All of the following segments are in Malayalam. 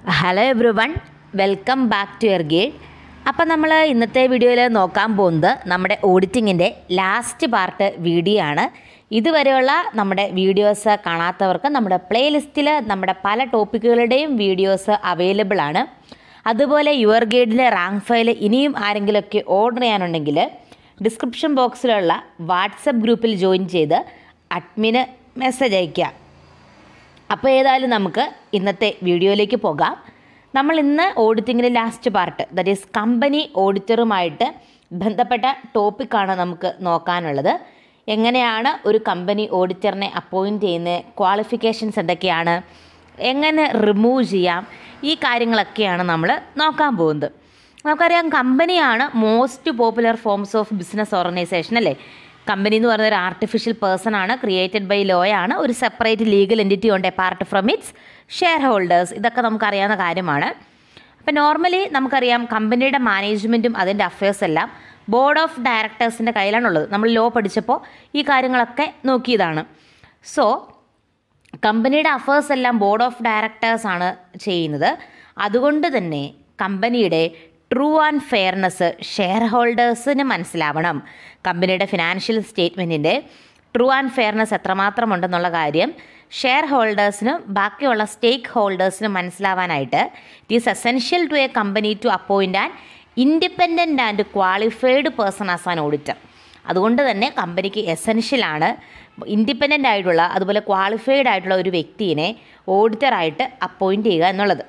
Hello everyone, welcome back to your guide. അപ്പം നമ്മൾ ഇന്നത്തെ വീഡിയോയിൽ നോക്കാൻ പോകുന്നത് നമ്മുടെ ഓഡിറ്റിങ്ങിൻ്റെ ലാസ്റ്റ് പാർട്ട് വീഡിയോ ആണ്. ഇതുവരെയുള്ള നമ്മുടെ വീഡിയോസ് കാണാത്തവർക്ക് നമ്മുടെ പ്ലേലിസ്റ്റിൽ നമ്മുടെ പല ടോപ്പിക്കുകളുടെയും വീഡിയോസ് അവൈലബിൾ ആണ്. അതുപോലെ യുവർ ഗൈഡിലെ റാങ്ക് ഫയൽ ഇനിയും ആരെങ്കിലുമൊക്കെ ഓർഡർ ചെയ്യാനുണ്ടെങ്കിൽ ഡിസ്ക്രിപ്ഷൻ ബോക്സിലുള്ള വാട്സപ്പ് ഗ്രൂപ്പിൽ ജോയിൻ ചെയ്ത് അഡ്മിന് മെസ്സേജ് അയയ്ക്കുക. അപ്പോൾ ഏതായാലും നമുക്ക് ഇന്നത്തെ വീഡിയോയിലേക്ക് പോകാം. നമ്മൾ ഇന്ന് ഓഡിറ്റിങ്ങിൻ്റെ last part, that is company ഓഡിറ്ററുമായിട്ട് ബന്ധപ്പെട്ട ടോപ്പിക്കാണ് നമുക്ക് നോക്കാനുള്ളത്. എങ്ങനെയാണ് ഒരു കമ്പനി ഓഡിറ്ററിനെ അപ്പോയിൻറ്റ് ചെയ്യുന്നത്, ക്വാളിഫിക്കേഷൻസ് എന്തൊക്കെയാണ്, എങ്ങനെ റിമൂവ് ചെയ്യാം, ഈ കാര്യങ്ങളൊക്കെയാണ് നമ്മൾ നോക്കാൻ പോകുന്നത്. നമുക്കറിയാം, കമ്പനിയാണ് most popular forms of business organisation അല്ലേ. കമ്പനി എന്ന് പറയുന്ന ഒരു ആർട്ടിഫിഷ്യൽ പേഴ്സൺ ആണ്, ക്രിയേറ്റഡ് ബൈ ലോ ആണ്, ഒരു സെപ്പറേറ്റ് ലീഗൽ എൻറ്റിറ്റി ഉണ്ട് apart from its shareholders. ഇതൊക്കെ നമുക്കറിയാവുന്ന കാര്യമാണ്. അപ്പോൾ നോർമലി നമുക്കറിയാം കമ്പനിയുടെ മാനേജ്മെൻറ്റും അതിൻ്റെ അഫയേഴ്സ് എല്ലാം ബോർഡ് ഓഫ് ഡയറക്ടേഴ്സിൻ്റെ കയ്യിലാണുള്ളത്. നമ്മൾ ലോ പഠിച്ചപ്പോൾ ഈ കാര്യങ്ങളൊക്കെ നോക്കിയതാണ്. സോ കമ്പനിയുടെ അഫയേഴ്സ് എല്ലാം ബോർഡ് ഓഫ് ഡയറക്ടേഴ്സാണ് ചെയ്യുന്നത്. അതുകൊണ്ട് തന്നെ കമ്പനിയുടെ ട്രൂ ആൻഡ് ഫെയർനെസ് ഷെയർ ഹോൾഡേഴ്സിന് മനസ്സിലാവണം. കമ്പനിയുടെ ഫിനാൻഷ്യൽ സ്റ്റേറ്റ്മെൻറ്റിൻ്റെ ട്രൂ ആൻഡ് ഫെയർനെസ് എത്രമാത്രം ഉണ്ടെന്നുള്ള കാര്യം ഷെയർ ഹോൾഡേഴ്സിനും ബാക്കിയുള്ള സ്റ്റേക്ക് ഹോൾഡേഴ്സിനും മനസ്സിലാവാനായിട്ട് it is essential to a company to appoint an independent and qualified person as an auditor. അതുകൊണ്ട് തന്നെ കമ്പനിക്ക് എസെൻഷ്യലാണ് ഇൻഡിപെൻഡൻ്റ് ആയിട്ടുള്ള അതുപോലെ ക്വാളിഫൈഡ് ആയിട്ടുള്ള ഒരു വ്യക്തിയെ ഓഡിറ്ററായിട്ട് അപ്പോയിൻറ്റ് ചെയ്യുക എന്നുള്ളത്.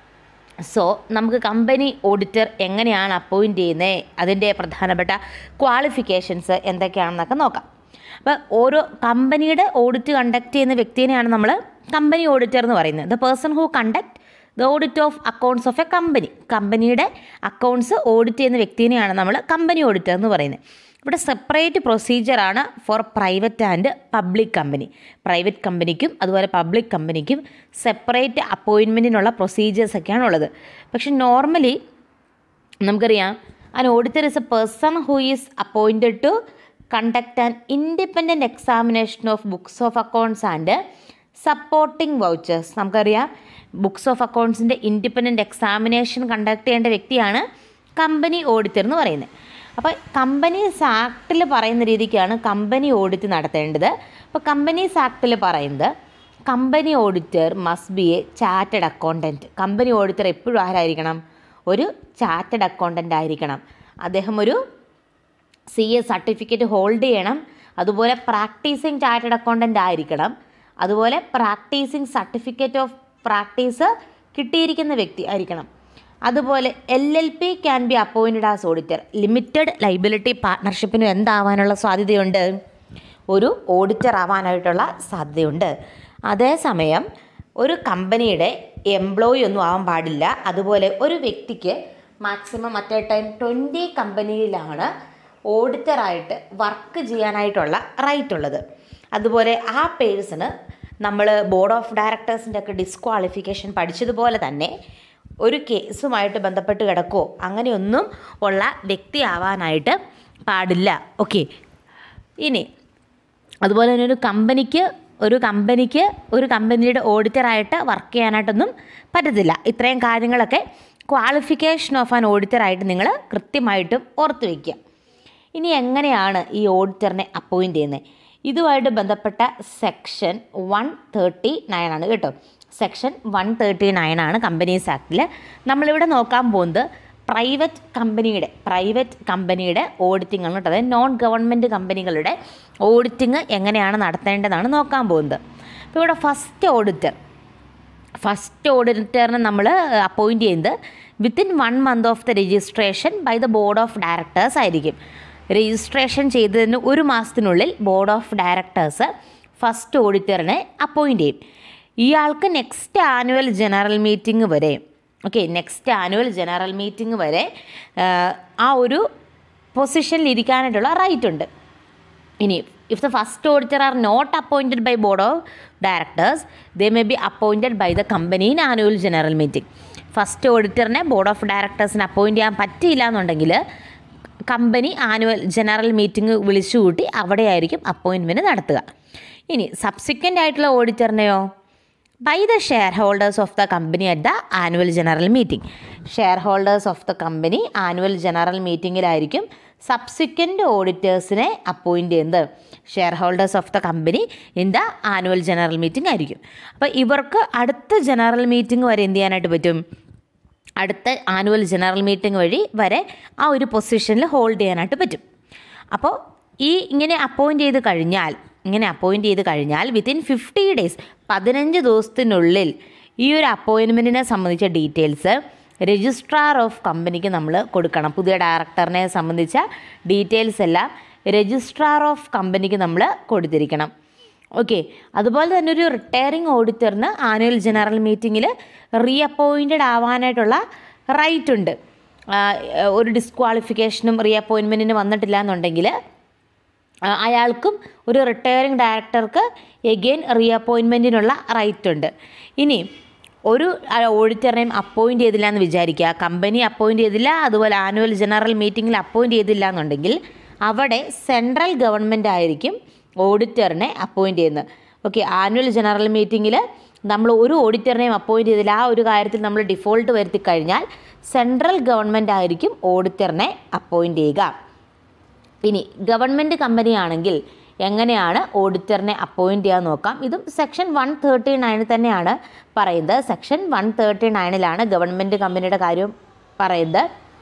സോ നമുക്ക് കമ്പനി ഓഡിറ്റർ എങ്ങനെയാണ് അപ്പോയിൻറ്റ് ചെയ്യുന്നത്, അതിൻ്റെ പ്രധാനപ്പെട്ട ക്വാളിഫിക്കേഷൻസ് എന്തൊക്കെയാണെന്നൊക്കെ നോക്കാം. അപ്പോൾ ഓരോ കമ്പനിയുടെ ഓഡിറ്റ് കണ്ടക്ട് ചെയ്യുന്ന വ്യക്തിയെയാണ് നമ്മൾ കമ്പനി ഓഡിറ്റർ എന്ന് പറയുന്നത്. The person who conduct the audit of accounts of a company. കമ്പനിയുടെ അക്കൗണ്ട്സ് ഓഡിറ്റ് ചെയ്യുന്ന വ്യക്തിയെയാണ് നമ്മൾ കമ്പനി ഓഡിറ്റർ എന്ന് പറയുന്നത്. ഇവിടെ സെപ്പറേറ്റ് പ്രൊസീജിയറാണ് for private and public company. Private കമ്പനിക്കും അതുപോലെ പബ്ലിക് കമ്പനിക്കും സെപ്പറേറ്റ് അപ്പോയിൻമെൻറ്റിനുള്ള പ്രൊസീജിയേഴ്സൊക്കെയാണ് ഉള്ളത്. പക്ഷെ നോർമലി നമുക്കറിയാം an auditor is a person who is appointed to conduct an independent examination of books of accounts and supporting vouchers. നമുക്കറിയാം ബുക്സ് ഓഫ് അക്കൗണ്ട്സിൻ്റെ ഇൻഡിപെൻഡൻറ്റ് എക്സാമിനേഷൻ കണ്ടക്ട് ചെയ്യേണ്ട വ്യക്തിയാണ് കമ്പനി ഓഡിറ്റർ എന്ന് പറയുന്നത്. അപ്പോൾ കമ്പനീസ് ആക്ടിൽ പറയുന്ന രീതിക്കാണ് കമ്പനി ഓഡിറ്റ് നടത്തേണ്ടത്. അപ്പോൾ കമ്പനീസ് ആക്ടിൽ പറയുന്നത് company auditor must be a chartered accountant. Company auditor എപ്പോഴും ആരായിരിക്കണം? ഒരു ചാർട്ടേഡ് അക്കൗണ്ടൻ്റ് ആയിരിക്കണം. അദ്ദേഹം ഒരു CA സർട്ടിഫിക്കറ്റ് ഹോൾഡ് ചെയ്യണം. അതുപോലെ പ്രാക്ടീസിങ് ചാർട്ടേഡ് അക്കൗണ്ടൻ്റ് ആയിരിക്കണം. അതുപോലെ പ്രാക്ടീസിങ് സർട്ടിഫിക്കറ്റ് ഓഫ് പ്രാക്ടീസ് കിട്ടിയിരിക്കുന്ന വ്യക്തി ആയിരിക്കണം. അതുപോലെ LLP can be appointed as auditor. Limited liability പാർട്ട്ണർഷിപ്പിനും എന്താവാനുള്ള സാധ്യതയുണ്ട്? ഒരു ഓഡിറ്റർ ആവാനായിട്ടുള്ള സാധ്യതയുണ്ട്. അതേസമയം ഒരു കമ്പനിയുടെ എംപ്ലോയി ഒന്നും ആവാൻ പാടില്ല. അതുപോലെ ഒരു വ്യക്തിക്ക് മാക്സിമം അറ്റ് എ ടൈം 20 കമ്പനിയിലാണ് ഓഡിറ്ററായിട്ട് വർക്ക് ചെയ്യാനായിട്ടുള്ള റൈറ്റ് ഉള്ളത്. അതുപോലെ ആ പേഴ്സണ് നമ്മൾ ബോർഡ് ഓഫ് ഡയറക്ടേഴ്സിൻ്റെ ഒക്കെ ഡിസ്ക്വാളിഫിക്കേഷൻ പഠിച്ചതുപോലെ തന്നെ ഒരു കേസുമായിട്ട് ബന്ധപ്പെട്ട് കിടക്കുകയോ അങ്ങനെയൊന്നും ഉള്ള വ്യക്തി ആവാനായിട്ട് പാടില്ല. ഓക്കെ. ഇനി അതുപോലെ തന്നെ ഒരു കമ്പനിയുടെ ഓഡിറ്ററായിട്ട് വർക്ക് ചെയ്യാനായിട്ടൊന്നും പറ്റത്തില്ല. ഇത്രയും കാര്യങ്ങളൊക്കെ ക്വാളിഫിക്കേഷൻ ഓഫ് ആൻ ഓഡിറ്ററായിട്ട് നിങ്ങൾ കൃത്യമായിട്ടും ഓർത്ത് വയ്ക്കുക. ഇനി എങ്ങനെയാണ് ഈ ഓഡിറ്ററിനെ അപ്പോയിൻറ്റ് ചെയ്യുന്നത്? ഇതുമായിട്ട് ബന്ധപ്പെട്ട സെക്ഷൻ 139 ആണ് കേട്ടോ. സെക്ഷൻ 139 ആണ് കമ്പനീസ് ആക്ടിൽ. നമ്മളിവിടെ നോക്കാൻ പോകുന്നത് പ്രൈവറ്റ് കമ്പനിയുടെ ഓഡിറ്റിംഗ് ആണ് കേട്ടോ. അതായത് നോൺ ഗവൺമെൻറ് കമ്പനികളുടെ ഓഡിറ്റിംഗ് എങ്ങനെയാണ് നടത്തേണ്ടതാണ് നോക്കാൻ പോകുന്നത്. അപ്പോൾ ഇവിടെ ഫസ്റ്റ് ഓഡിറ്ററിനെ നമ്മൾ അപ്പോയിൻറ്റ് ചെയ്യുന്നത് within 1 month of the registration by the board of directors ആയിരിക്കും. രജിസ്ട്രേഷൻ ചെയ്തതിന് 1 മാസത്തിനുള്ളിൽ ബോർഡ് ഓഫ് ഡയറക്ടേഴ്സ് ഫസ്റ്റ് ഓഡിറ്ററിനെ അപ്പോയിൻറ്റ് ചെയ്യും. ഇയാൾക്ക് നെക്സ്റ്റ് ആനുവൽ ജനറൽ മീറ്റിംഗ് വരെ ആ ഒരു പൊസിഷനിൽ ഇരിക്കാനായിട്ടുള്ള റൈറ്റ് ഉണ്ട്. ഇനി if the first auditor are not appointed by board of directors they may be appointed by the company in annual general meeting. First ഓഡിറ്ററിനെ ബോർഡ് ഓഫ് ഡയറക്ടേഴ്സിന് അപ്പോയിൻറ്റ് ചെയ്യാൻ പറ്റിയില്ല എന്നുണ്ടെങ്കിൽ കമ്പനി ആനുവൽ ജനറൽ മീറ്റിംഗ് വിളിച്ചു കൂട്ടി അവിടെയായിരിക്കും അപ്പോയിൻറ്റ്മെൻറ്റ് നടത്തുക. ഇനി സബ്സിക്വൻ്റ് ആയിട്ടുള്ള ഓഡിറ്ററിനെയോ by the shareholders of the company at the annual general meeting. Shareholders of the company annual general meetingലായിരിക്കും സബ്സിക്വൻറ്റ് ഓഡിറ്റേഴ്സിനെ അപ്പോയിൻറ്റ് ചെയ്യുന്നത്. Share of the company in the annual general meeting ആയിരിക്കും. അപ്പോൾ ഇവർക്ക് അടുത്ത ജനറൽ മീറ്റിംഗ് വരെ എന്ത് ചെയ്യാനായിട്ട് പറ്റും? അടുത്ത ആനുവൽ ജനറൽ മീറ്റിംഗ് വഴി വരെ ആ ഒരു പൊസിഷനിൽ ഹോൾഡ് ചെയ്യാനായിട്ട് പറ്റും. അപ്പോൾ ഇങ്ങനെ അപ്പോയിൻറ്റ് ചെയ്ത് കഴിഞ്ഞാൽ വിത്തിൻ 50 days 15 ദിവസത്തിനുള്ളിൽ ഈ ഒരു അപ്പോയിൻമെൻറ്റിനെ സംബന്ധിച്ച ഡീറ്റെയിൽസ് രജിസ്ട്രാർ ഓഫ് കമ്പനിക്ക് നമ്മൾ കൊടുക്കണം. പുതിയ ഡയറക്ടറിനെ സംബന്ധിച്ച ഡീറ്റെയിൽസ് എല്ലാം രജിസ്ട്രാർ ഓഫ് കമ്പനിക്ക് നമ്മൾ കൊടുത്തിരിക്കണം. ഓക്കെ. അതുപോലെ തന്നെ ഒരു റിട്ടയറിംഗ് ഓഡിറ്ററിന് ആനുവൽ ജനറൽ മീറ്റിങ്ങിൽ റീഅപ്പോയിൻറ്റഡ് ആവാനായിട്ടുള്ള റൈറ്റ് ഉണ്ട്. ഒരു ഡിസ്ക്വാളിഫിക്കേഷനും റീഅപ്പോയിൻമെൻറ്റിന് വന്നിട്ടില്ല എന്നുണ്ടെങ്കിൽ അയാൾക്കും ഒരു റിട്ടയറിംഗ് ഡയറക്ടർക്ക് എഗെയിൻ റീഅപ്പോയിൻമെൻറ്റിനുള്ള റൈറ്റ് ഉണ്ട്. ഇനി ഒരു ഓഡിറ്ററിനെയും അപ്പോയിൻറ്റ് ചെയ്തില്ല എന്ന് വിചാരിക്കുക, കമ്പനി അപ്പോയിൻറ്റ് ചെയ്തില്ല, അതുപോലെ ആനുവൽ ജനറൽ മീറ്റിങ്ങിൽ അപ്പോയിൻറ്റ് ചെയ്തില്ല എന്നുണ്ടെങ്കിൽ അവിടെ സെൻട്രൽ ഗവൺമെൻറ് ആയിരിക്കും ഓഡിറ്ററിനെ അപ്പോയിൻറ്റ് ചെയ്യുന്നത്. ഓക്കെ. ആനുവൽ ജനറൽ മീറ്റിങ്ങിൽ നമ്മൾ ഒരു ഓഡിറ്ററിനെയും അപ്പോയിൻറ്റ് ചെയ്തില്ല, ആ ഒരു കാര്യത്തിൽ നമ്മൾ ഡിഫോൾട്ട് വരുത്തി കഴിഞ്ഞാൽ സെൻട്രൽ ഗവൺമെൻറ് ആയിരിക്കും ഓഡിറ്ററിനെ അപ്പോയിൻറ്റ് ചെയ്യുക. ഇനി ഗവൺമെൻറ് കമ്പനി ആണെങ്കിൽ എങ്ങനെയാണ് ഓഡിറ്ററിനെ അപ്പോയിൻറ്റ് ചെയ്യാൻ നോക്കാം. ഇതും സെക്ഷൻ 139 തന്നെയാണ് പറയുന്നത്. സെക്ഷൻ 139 ഗവൺമെൻറ് കമ്പനിയുടെ കാര്യം പറയുന്നത്.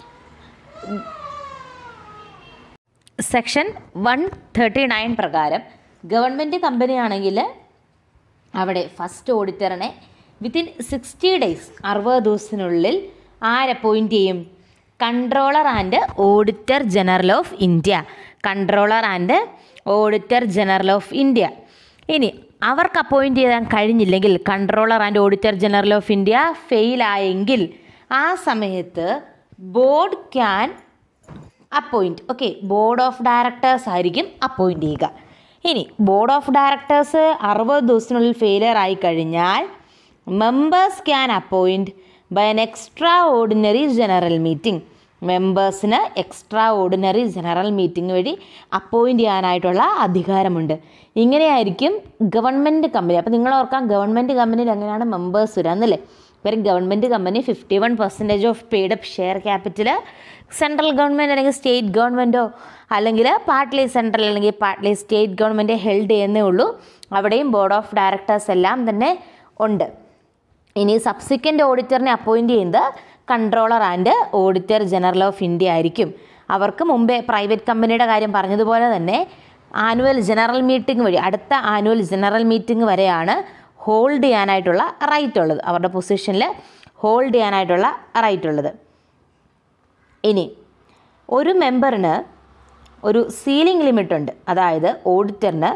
സെക്ഷൻ 139 പ്രകാരം ഗവൺമെൻറ് കമ്പനി ആണെങ്കിൽ അവിടെ ഫസ്റ്റ് ഓഡിറ്ററിനെ വിത്തിൻ 60 days 60 ദിവസത്തിനുള്ളിൽ അപ്പോയിൻറ്റ് ചെയ്യും? Controller and auditor general of India. Controller and auditor general of India. ഇനി അവർക്ക് അപ്പോയിൻറ്റ് ചെയ്യാൻ കഴിഞ്ഞില്ലെങ്കിൽ, controller and auditor general of India ഫെയിലായെങ്കിൽ ആ സമയത്ത് ബോർഡ് ക്യാൻ അപ്പോയിൻറ്റ്. ഓക്കെ. ബോർഡ് ഓഫ് ഡയറക്ടേഴ്സ് ആയിരിക്കും അപ്പോയിൻറ്റ് ചെയ്യുക. ഇനി ബോർഡ് ഓഫ് ഡയറക്ടേഴ്സ് 60 ദിവസത്തിനുള്ളിൽ ഫെയിലിയർ ആയി കഴിഞ്ഞാൽ members can appoint by an extraordinary general meeting. മെമ്പേഴ്സിന് എക്സ്ട്രാ ഓർഡിനറി ജനറൽ മീറ്റിംഗ് വഴി അപ്പോയിൻറ്റ് ചെയ്യാനായിട്ടുള്ള അധികാരമുണ്ട്. ഇങ്ങനെയായിരിക്കും ഗവൺമെൻറ് കമ്പനി. അപ്പോൾ നിങ്ങൾ ഓർക്കാം, ഗവൺമെൻറ് കമ്പനിയിൽ എങ്ങനെയാണ് മെമ്പേഴ്സ് വരിക എന്നല്ലേ. ഇവർ government company 51% of paid up share capital central government അല്ലെങ്കിൽ സ്റ്റേറ്റ് ഗവൺമെൻറ്റോ അല്ലെങ്കിൽ പാർട്ട്ലി സെൻട്രൽ അല്ലെങ്കിൽ പാർട്ട്ലി സ്റ്റേറ്റ് ഗവൺമെൻറ് ഹെൽഡ് ചെയ്യുന്നേ ഉള്ളൂ. അവിടെയും ബോർഡ് ഓഫ് ഡയറക്ടേഴ്സ് എല്ലാം തന്നെ ഉണ്ട്. ഇനി സബ്സിക്വൻ്റ് ഓഡിറ്ററിനെ അപ്പോയിൻറ്റ് ചെയ്യുന്നത് controller and auditor general of India ആയിരിക്കും. അവർക്ക് മുമ്പേ പ്രൈവറ്റ് കമ്പനിയുടെ കാര്യം പറഞ്ഞതുപോലെ തന്നെ ആനുവൽ ജനറൽ മീറ്റിംഗ് വഴി അടുത്ത ആനുവൽ ജനറൽ മീറ്റിംഗ് വരെയാണ് ഹോൾഡ് ചെയ്യാനായിട്ടുള്ള റൈറ്റ് ഉള്ളത്. അവരുടെ പൊസിഷനിൽ ഹോൾഡ് ചെയ്യാനായിട്ടുള്ള റൈറ്റ് ഉള്ളത്. ഇനി ഒരു മെമ്പറിന് ഒരു സീലിംഗ് ലിമിറ്റ് ഉണ്ട്. അതായത് ഓഡിറ്ററിന്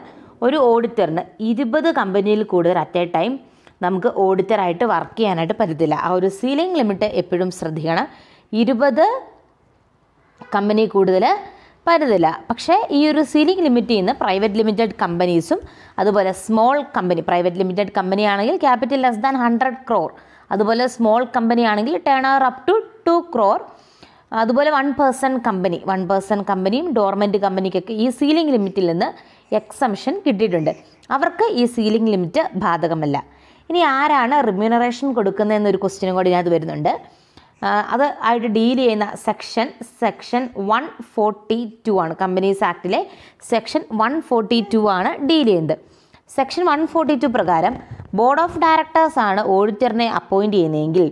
20 കമ്പനിയിൽ കൂടുതൽ അറ്റ് എ ടൈം നമുക്ക് ഓഡിറ്ററായിട്ട് വർക്ക് ചെയ്യാനായിട്ട് പറ്റത്തില്ല. ആ ഒരു സീലിംഗ് ലിമിറ്റ് എപ്പോഴും ശ്രദ്ധിക്കണം. 20 കമ്പനി കൂടുതൽ പറ്റത്തില്ല. പക്ഷേ ഈ ഒരു സീലിംഗ് ലിമിറ്റിൽ നിന്ന് പ്രൈവറ്റ് ലിമിറ്റഡ് കമ്പനീസും അതുപോലെ small company, private limited company ആണെങ്കിൽ ക്യാപിറ്റൽ ലെസ് ദാൻ 100 crore, അതുപോലെ സ്മോൾ കമ്പനി ആണെങ്കിൽ turnover up to 2 crore, അതുപോലെ 1% കമ്പനിയും ഡോർമെൻറ്റ് കമ്പനിക്കൊക്കെ ഈ സീലിംഗ് ലിമിറ്റിൽ നിന്ന് എക്സംഷൻ കിട്ടിയിട്ടുണ്ട്. അവർക്ക് ഈ സീലിംഗ് ലിമിറ്റ് ബാധകമല്ല. ഇനി ആരാണ് റിമ്യൂണറേഷൻ കൊടുക്കുന്നതെന്നൊരു ക്വസ്റ്റ്യനും കൂടി ഇതിനകത്ത് വരുന്നുണ്ട്. അത് ആയിട്ട് ഡീൽ ചെയ്യുന്ന സെക്ഷൻ 142 ആണ്. കമ്പനീസ് ആക്ടിലെ സെക്ഷൻ 142 ആണ് ഡീൽ ചെയ്യുന്നത്. സെക്ഷൻ 142 പ്രകാരം ബോർഡ് ഓഫ് ഡയറക്ടേഴ്സാണ് ഓഡിറ്ററിനെ അപ്പോയിൻറ്റ് ചെയ്യുന്നതെങ്കിൽ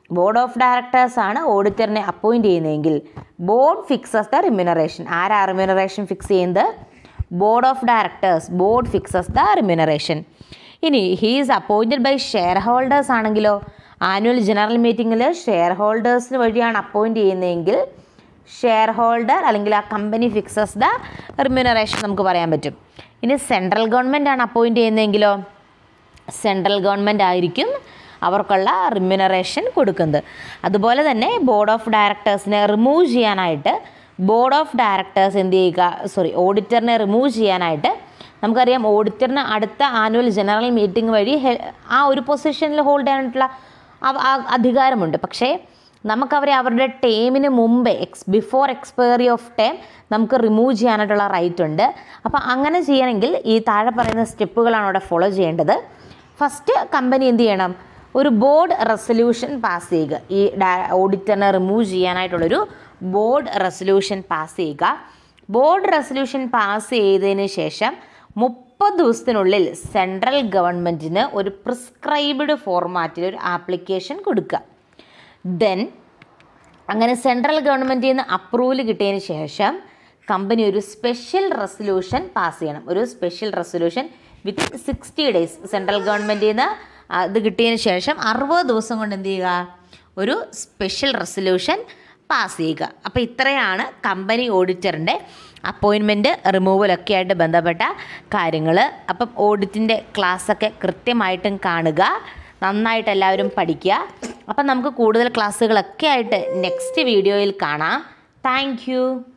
ബോർഡ് ഫിക്സസ് ദ റിമ്യൂണറേഷൻ. ആരാ റിമ്യൂണറേഷൻ ഫിക്സ് ചെയ്യുന്നത്? Board of directors. Board fixes the remuneration. ഇനി he is appointed by shareholders ആണെങ്കിലോ, ആനുവൽ ജനറൽ മീറ്റിങ്ങിൽ ഷെയർ ഹോൾഡേഴ്സിന് വഴിയാണ് അപ്പോയിൻറ്റ് ചെയ്യുന്നതെങ്കിൽ ഷെയർ ഹോൾഡർ അല്ലെങ്കിൽ ആ കമ്പനി ഫിക്സസ് ദ റിമ്യൂണറേഷൻ നമുക്ക് പറയാൻ പറ്റും. ഇനി സെൻട്രൽ ഗവൺമെൻറ് ആണ് അപ്പോയിൻറ്റ് ചെയ്യുന്നതെങ്കിലോ, സെൻട്രൽ ഗവൺമെൻറ് ആയിരിക്കും അവർക്കുള്ള റിമ്യൂണറേഷൻ കൊടുക്കുന്നത്. അതുപോലെ തന്നെ ബോർഡ് ഓഫ് ഡയറക്ടേഴ്സിനെ റിമൂവ് ചെയ്യാനായിട്ട് ഓഡിറ്ററിനെ റിമൂവ് ചെയ്യാനായിട്ട് നമുക്കറിയാം, ഓഡിറ്ററിന് അടുത്ത ആനുവൽ ജനറൽ മീറ്റിംഗ് വഴി ആ ഒരു പൊസിഷനിൽ ഹോൾഡ് ചെയ്യാനായിട്ടുള്ള അധികാരമുണ്ട്. പക്ഷേ നമുക്കവരെ അവരുടെ ടേമിന് മുമ്പേ ബിഫോർ എക്സ്പയറി ഓഫ് ടൈം നമുക്ക് റിമൂവ് ചെയ്യാനായിട്ടുള്ള റൈറ്റ് ഉണ്ട്. അപ്പോൾ അങ്ങനെ ചെയ്യണമെങ്കിൽ ഈ താഴെ പറയുന്ന സ്റ്റെപ്പുകളാണ് അവിടെ ഫോളോ ചെയ്യേണ്ടത്. ഫസ്റ്റ് കമ്പനി എന്ത് ചെയ്യണം? ഒരു ബോർഡ് റെസൊല്യൂഷൻ പാസ് ചെയ്യുക. ഈ ഓഡിറ്ററിനെ റിമൂവ് ചെയ്യാനായിട്ടുള്ളൊരു ബോർഡ് റെസൊല്യൂഷൻ പാസ് ചെയ്യുക. ബോർഡ് റെസൊല്യൂഷൻ പാസ് ചെയ്തതിന് ശേഷം 30 ദിവസത്തിനുള്ളിൽ സെൻട്രൽ ഗവൺമെൻറ്റിന് ഒരു പ്രിസ്ക്രൈബ്ഡ് ഫോർമാറ്റിൽ ഒരു ആപ്ലിക്കേഷൻ കൊടുക്കുക. ദെൻ അങ്ങനെ സെൻട്രൽ ഗവൺമെൻറ്റിൽ നിന്ന് അപ്രൂവൽ കിട്ടിയതിന് ശേഷം കമ്പനി ഒരു സ്പെഷ്യൽ റെസൊല്യൂഷൻ പാസ് ചെയ്യണം. ഒരു special resolution within 60 days. Central ഗവൺമെൻറ്റിൽ നിന്ന് ഇത് കിട്ടിയതിന് ശേഷം 60 ദിവസം കൊണ്ട് എന്ത് ചെയ്യുക? ഒരു സ്പെഷ്യൽ റെസൊല്യൂഷൻ പാസ് ചെയ്യുക. അപ്പോൾ ഇത്രയാണ് കമ്പനി ഓഡിറ്ററിൻ്റെ അപ്പോയിൻമെൻറ്റ് റിമൂവലൊക്കെ ആയിട്ട് ബന്ധപ്പെട്ട കാര്യങ്ങൾ. അപ്പം ഓഡിറ്റിൻ്റെ ക്ലാസ്സൊക്കെ കൃത്യമായിട്ടും കാണുക, നന്നായിട്ട് എല്ലാവരും പഠിക്കുക. അപ്പം നമുക്ക് കൂടുതൽ ക്ലാസ്സുകളൊക്കെ ആയിട്ട് നെക്സ്റ്റ് വീഡിയോയിൽ കാണാം. Thank U.